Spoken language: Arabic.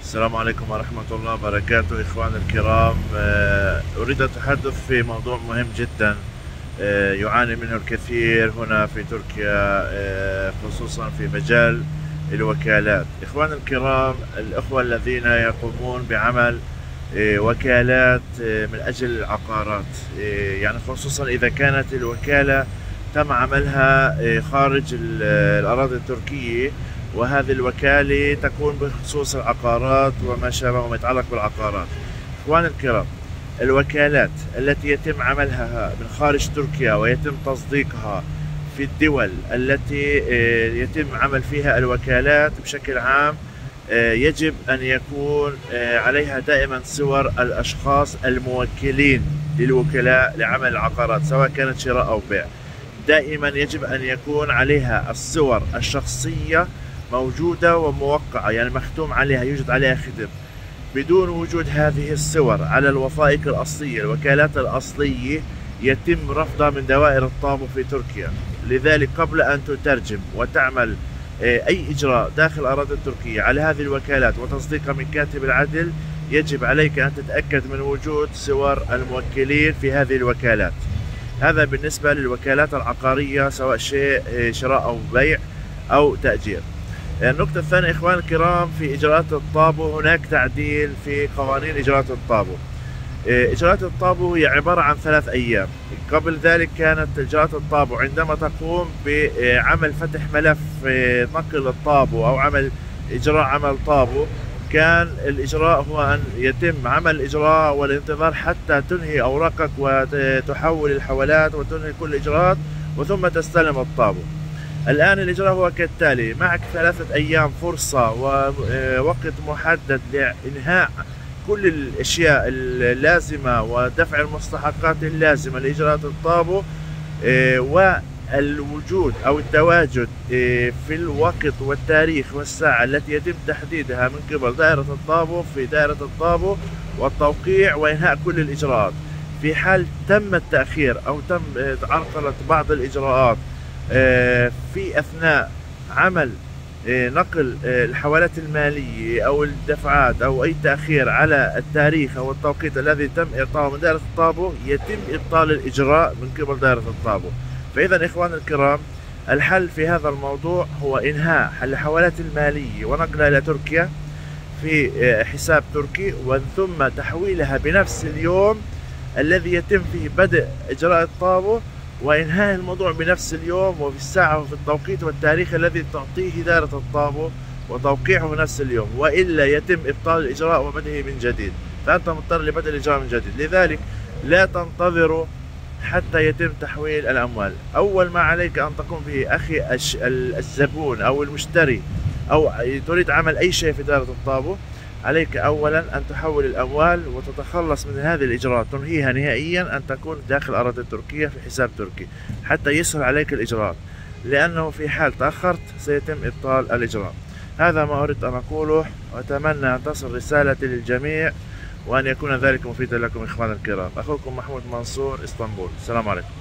السلام عليكم ورحمة الله وبركاته إخواني الكرام. أريد التحدث في موضوع مهم جدا يعاني منه الكثير هنا في تركيا، خصوصا في مجال الوكالات. إخواني الكرام، الأخوة الذين يقومون بعمل وكالات من أجل العقارات، يعني خصوصا إذا كانت الوكالة تم عملها خارج الأراضي التركية، وهذه الوكالة تكون بخصوص العقارات وما شابه وما يتعلق بالعقارات. إخواني الكرام، الوكالات التي يتم عملها من خارج تركيا ويتم تصديقها في الدول التي يتم عمل فيها الوكالات بشكل عام، يجب أن يكون عليها دائما صور الأشخاص الموكلين للوكلاء لعمل العقارات، سواء كانت شراء أو بيع. دائما يجب أن يكون عليها الصور الشخصية موجودة وموقعة، يعني مختوم عليها، يوجد عليها ختم. بدون وجود هذه الصور على الوثائق الأصلية، الوكالات الأصلية يتم رفضها من دوائر الطابو في تركيا. لذلك قبل أن تترجم وتعمل أي إجراء داخل الأراضي التركية على هذه الوكالات وتصديقها من كاتب العدل، يجب عليك أن تتأكد من وجود صور الموكلين في هذه الوكالات. هذا بالنسبة للوكالات العقارية، سواء شراء أو بيع أو تأجير. النقطة الثانية إخواني الكرام، في إجراءات الطابو هناك تعديل في قوانين إجراءات الطابو. إجراءات الطابو هي عبارة عن 3 أيام. قبل ذلك كانت إجراءات الطابو عندما تقوم بعمل فتح ملف نقل الطابو أو إجراء عمل طابو، كان الإجراء هو أن يتم عمل الإجراء والانتظار حتى تنهي أوراقك وتحول الحوالات وتنهي كل الإجراءات وثم تستلم الطابو. الآن الإجراء هو كالتالي: معك 3 أيام فرصة ووقت محدد لإنهاء كل الأشياء اللازمة ودفع المستحقات اللازمة لإجراءات الطابو، والوجود أو التواجد في الوقت والتاريخ والساعة التي يتم تحديدها من قبل دائرة الطابو في دائرة الطابو، والتوقيع وإنهاء كل الإجراءات. في حال تم التأخير أو تم عرقلة بعض الإجراءات في أثناء عمل نقل الحوالات المالية أو الدفعات أو أي تأخير على التاريخ أو التوقيت الذي تم إعطائه من دائرة الطابو، يتم إبطال الإجراء من قبل دائرة الطابو. فإذا إخواني الكرام، الحل في هذا الموضوع هو إنهاء الحوالات المالية ونقلها إلى تركيا في حساب تركي، ثم تحويلها بنفس اليوم الذي يتم فيه بدء إجراء الطابو، وإنهاء الموضوع بنفس اليوم وفي الساعة وفي التوقيت والتاريخ الذي تعطيه دائرة الطابو وتوقيعه نفس اليوم، وإلا يتم إبطال الإجراء وبدءه من جديد. فأنت مضطر لبدء الإجراء من جديد. لذلك لا تنتظروا حتى يتم تحويل الأموال. أول ما عليك أن تقوم به أخي الزبون أو المشتري، أو تريد عمل أي شيء في دائرة الطابو، عليك أولا أن تحول الأموال وتتخلص من هذه الإجراءات، تنهيها نهائيا، أن تكون داخل الأراضي التركية في حساب تركي حتى يسهل عليك الإجراءات، لأنه في حال تأخرت سيتم إبطال الإجراء. هذا ما أردت أن أقوله، وأتمنى أن تصل رسالتي للجميع وأن يكون ذلك مفيدا لكم إخواني الكرام. أخوكم محمود منصور، اسطنبول. السلام عليكم.